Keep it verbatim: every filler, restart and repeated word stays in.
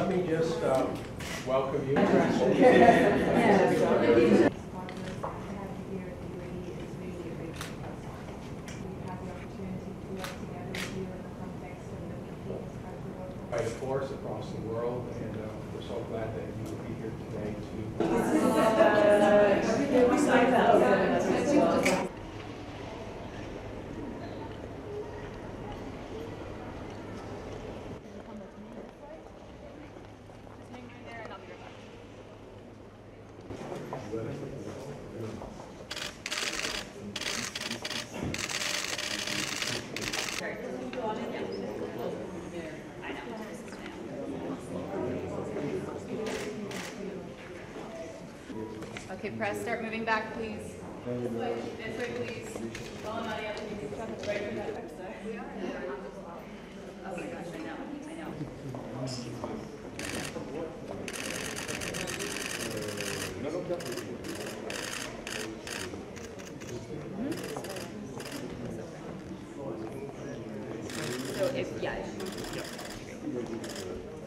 let me just uh, welcome you. Right, of course, across the world, and uh, we're so glad that you will be here today to. Okay, press, start moving back, please. This way, this way, please. Follow Nadia, please. Right from that back side. We are. Oh my gosh, I know, I know. So if, yeah.